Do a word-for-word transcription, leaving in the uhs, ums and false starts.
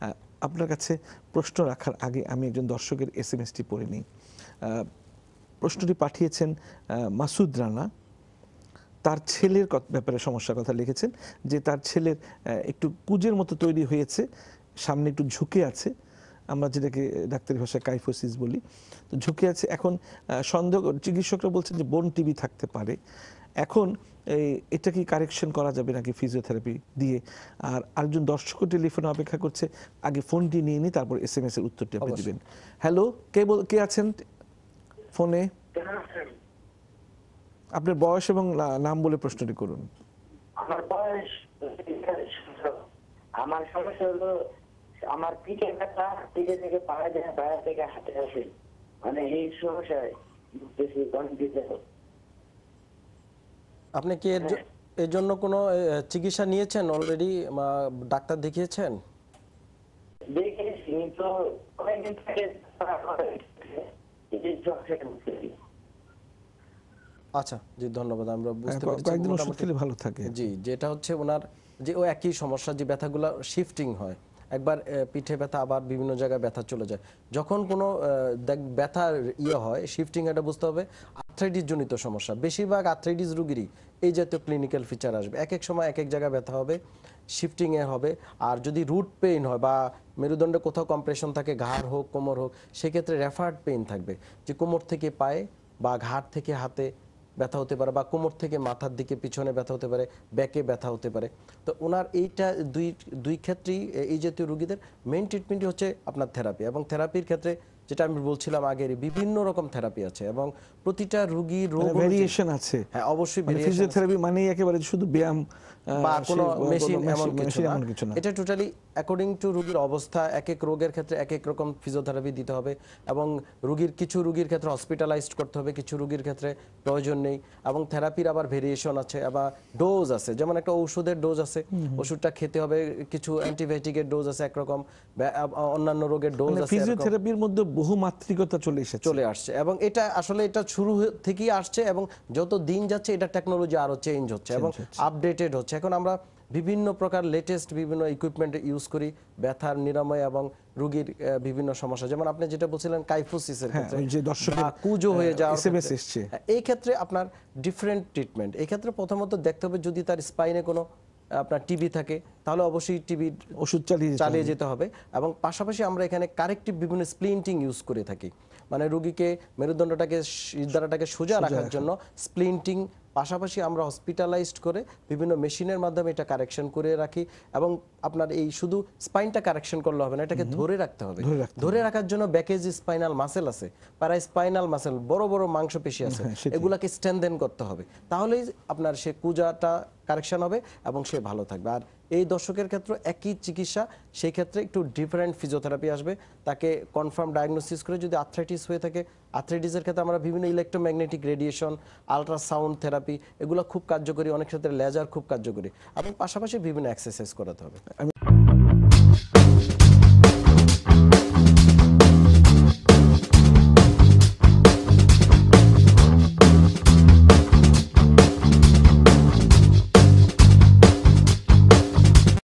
আপনার কাছে প্রশ্ন রাখার আগে আমি একজন দর্শকের এস এম এসটি পড়ে নিই। প্রশ্নটি পাঠিয়েছেন মাসুদ রানা। তার ছেলের ব্যাপারে সমস্যার কথা লিখেছেন যে তার ছেলের একটু কুজের মতো তৈরি হয়েছে, সামনে একটু ঝুঁকে আছে, আমরা যেটাকে ডাক্তারি ভাষায় কাইফোসিস বলি, তো ঝুঁকে আছে। এখন সন্দেহ, চিকিৎসকরা বলছেন যে বোন টিবি থাকতে পারে। এখন এটা কি কারেকশন করা যাবে নাকি ফিজিওথেরাপি দিয়ে? আর আরেকজন দর্শক টেলিফোনে অপেক্ষা করছে, আগে ফোনটি নিয়ে নিই, তারপর এস এম এস এর উত্তরটি আপনি দিবেন। হ্যালো, কে কে আছেন ফোনে? আপনার বয়স এবং নাম বলে প্রশ্নটি করুন। আমার বয়স, আমার সমস্যা হলো আমার পিঠে ব্যথা, পিঠে থেকে পায়ে যায়, পায়ে থেকে হাতে আসে, মানে এই সমস্যায় আপনি কি এর জন্য কোনো চিকিৎসা নিয়েছেন অলরেডি, ডাক্তার দেখিয়েছেন? দেখেছি তো কয়েকদিন থেকে। আচ্ছা জি, ধন্যবাদ। আমরা বুঝতে পেরেছি কয়েকদিন ওষুধ খেলে ভালো থাকে। জি, যেটা হচ্ছে ওনার যে ও একই সমস্যা, যে ব্যথাগুলো শিফটিং হয়, একবার পিঠে ব্যথা আবার বিভিন্ন জায়গায় ব্যথা চলে যায়। যখন কোনো ব্যথার ইয়ে হয় শিফটিং, এটা বুঝতে হবে আর্থ্রাইটিস জনিত সমস্যা। বেশিরভাগ আর্থ্রাইটিস রোগীরই এই জাতীয় ক্লিনিক্যাল ফিচার আসবে। এক এক সময় এক এক জায়গায় ব্যথা হবে, শিফটিংয়ে হবে। আর যদি রুট পেইন হয় বা মেরুদণ্ডে কোথাও কম্প্রেশন থাকে, ঘাড় হোক কোমর হোক, সেক্ষেত্রে রেফার্ড পেইন থাকবে, যে কোমর থেকে পায়ে বা ঘাড় থেকে হাতে ব্যথা হতে পারে, বা কোমর থেকে মাথার দিকে পিছনে ব্যথা হতে পারে, ব্যাকে ব্যথা হতে পারে। তো ওনার এইটা দুই দুই ক্ষেত্রেই এই জাতীয় রোগীদের মেইন ট্রিটমেন্টই হচ্ছে আপনার থেরাপি। এবং থেরাপির ক্ষেত্রে যেটা আমি বলছিলাম আগে, বিভিন্ন রকম থেরাপি আছে এবং প্রতিটা রোগীর রোগ ভেরিয়েশন আছে। হ্যাঁ, অবশ্যই ফিজিওথেরাপি মানে একেবারে শুধু ব্যায়াম বা কোনো মেশিন এমন কিছু না। এটা টোটালি অ্যাকর্ডিং টু রোগীর অবস্থা, এক এক রোগের ক্ষেত্রে এক এক রকম ফিজিওথেরাপি দিতে হবে। এবং রোগীর কিছু রোগীর ক্ষেত্রে হসপিটালাইজড করতে হবে, কিছু রোগীর ক্ষেত্রে প্রয়োজন নেই। এবং থেরাপির আবার ভেরিয়েশন আছে, আবার ডোজ আছে। যেমন একটা ওষুধের ডোজ আছে, ওষুধটা খেতে হবে, কিছু অ্যান্টিবায়োটিকের ডোজ আছে একরকম, অন্যান্য রোগের ডোজ আছে। ফিজিওথেরাপির মধ্যে বহুমাত্রিকতা চলে এসেছে, চলে আসছে। এবং এটা আসলে এটা শুরু থেকেই আসছে, এবং যত দিন যাচ্ছে এটা টেকনোলজি আরো চেঞ্জ হচ্ছে এবং আপডেটেড হচ্ছে। এখন আমরা বিভিন্ন প্রকার লেটেস্ট বিভিন্ন ইকুইপমেন্ট ইউজ করি ব্যথার নিরাময় এবং রোগীর বিভিন্ন সমস্যা। যেমন আপনি যেটা বলছিলেন কাইফোসিসের ক্ষেত্রে, যে দর্শকের কুজো হয়ে যাওয়ার এসএমএস এসেছে, এই ক্ষেত্রে আপনার ডিফারেন্ট ট্রিটমেন্ট। এই ক্ষেত্রে প্রথমত দেখতে হবে যদি তার স্পাইনে কোনো আপনার টিবি থাকে, তাহলে অবশ্যই টিবি ওষুধ চালিয়ে চালিয়ে যেতে হবে। এবং পাশাপাশি আমরা এখানে কারেক্টিভ বিভিন্ন স্প্লিন্টিং ইউজ করে থাকি, মানে রোগীকে মেরুদণ্ডটাকে সিদ্ধারাটাকে সোজা রাখার জন্য স্প্লিন্টিং। পাশাপাশি আমরা হসপিটালাইজড করে বিভিন্ন মেশিনের মাধ্যমে এটা কারেকশন করে রাখি। এবং আপনার এই শুধু স্পাইনটা কারেকশন করলে হবে না, এটাকে ধরে রাখতে হবে। ধরে রাখার জন্য ব্যাকে যে স্পাইনাল মাসেল আছে, প্যারা স্পাইনাল মাসেল, বড় বড় মাংসপেশি আছে, এগুলাকে স্ট্রেনথেন করতে হবে। তাহলেই আপনার সে কুজাটা কারেকশন হবে এবং সে ভালো থাকবে। আর এই দর্শকের ক্ষেত্রে একই চিকিৎসা, সেই ক্ষেত্রে একটু ডিফারেন্ট ফিজিওথেরাপি আসবে। তাকে কনফার্ম ডায়াগনোসিস করে, যদি আর্থ্রাইটিস হয়ে থাকে, আর্থ্রাইটিসের ক্ষেত্রে আমরা বিভিন্ন ইলেকট্রোম্যাগনেটিক রেডিয়েশন, আলট্রাসাউন্ড থেরাপি, এগুলো খুব কার্যকরী। অনেক ক্ষেত্রে লেজার খুব কার্যকরী। এবং পাশাপাশি বিভিন্ন এক্সারসাইজ করাতে হবে।